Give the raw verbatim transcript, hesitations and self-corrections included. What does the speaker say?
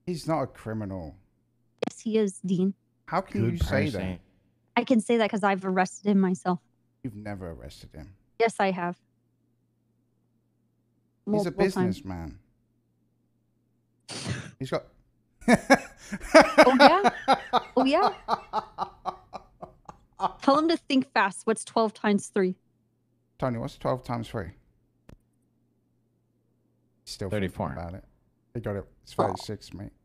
He's not a criminal. Yes, he is, Dean. How can Good you say person. that? I can say that because I've arrested him myself. You've never arrested him. Yes, I have. He's a Multiple times. businessman. He's got... Oh, yeah? Oh, yeah? Tell him to think fast. What's twelve times three? Tony, what's twelve times three? Still thirty-four. About it. He got it. It's thirty-six, oh. mate.